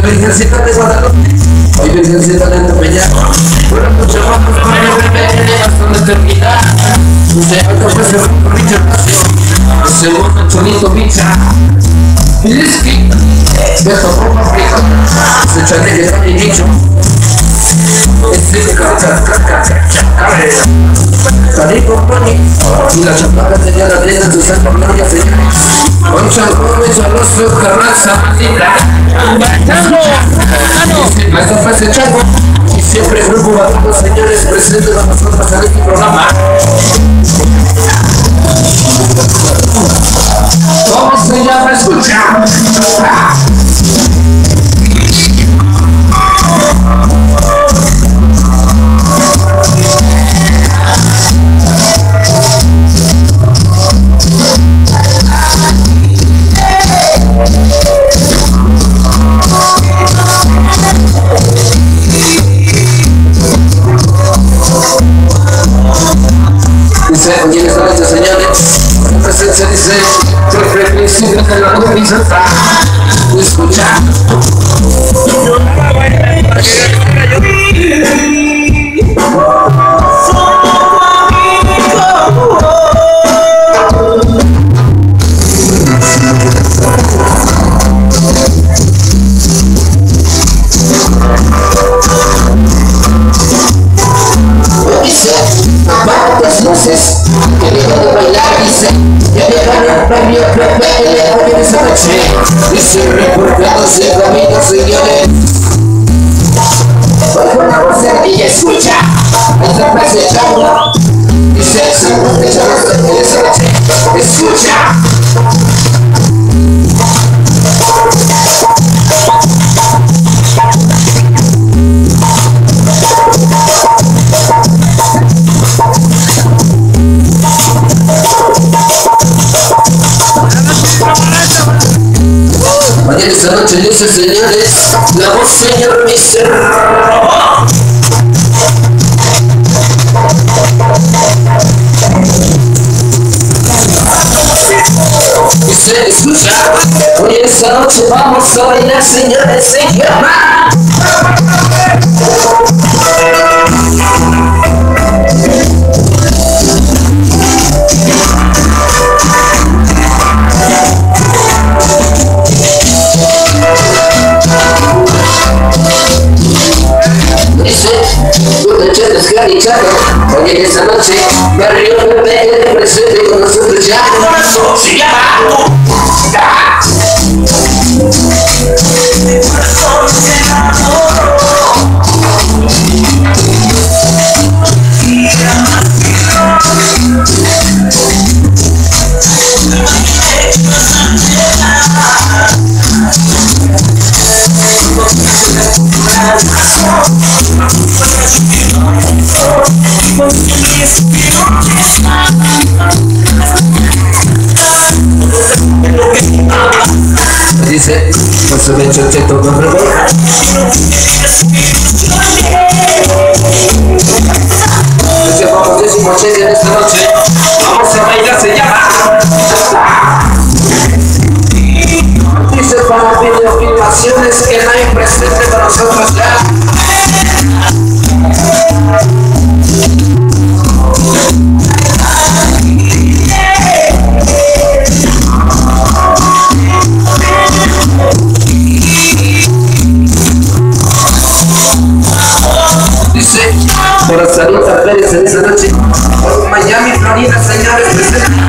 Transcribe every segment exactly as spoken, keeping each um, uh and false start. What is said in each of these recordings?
Virgencita de Guadalupe, hoy Virgencita de tu peña, fueron muchos votos con el bebé hasta la eternidad. Se acompaña con Richard Casio, ese bueno chulito pizza. Liski, beso por Paprika, se chate que está bien dicho. Ese caca, caca, caca, Carico Pony, y la chapaca tenía la reina de su santa gloria, señores. Concha Gómez, Alonso, Carranza, Maldita. Esto fue ese chango, y siempre grupo batido, señores, presentes a nosotros en este programa. ¿Cómo se llama? Escucha. Dice, oye, esta noche, señores, la presencia dice, reflexión de la comienza a escuchar. Luces, que deja de bailar, dice, ya le gané el premio, Pepe, que le hago en esa noche, dice, reportándose el camino, señores. Oigo una voz y escucha, esta frase chango, dice, se rompe chavos en esa noche, escucha. Mañana esta noche dice, señores, la voz señor mister Dice, escucha, hoy esta noche vamos a bailar, señores, se llama. Oye, esta noche, Barrio Pepe, presente con nosotros ya. Se llama. Dice, por su lecho cheto con rebeja. Dice, vamos décimo cheque de esta noche. Vamos a bailar, se llama. Dice, para videofilmaciones que no hay presente para nosotros ya. Dice, por salud a Pérez en esa noche, por Miami, Florida, señores, presentes.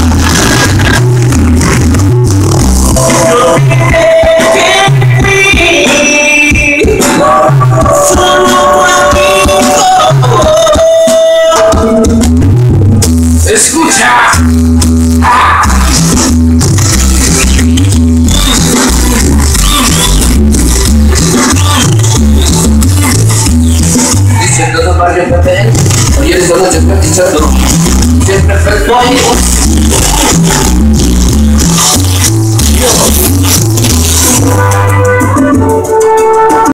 Escucha. Ah. Dice todo Barrio Pepe, hoy esta noche estoy escuchando, siempre perfecto amigo.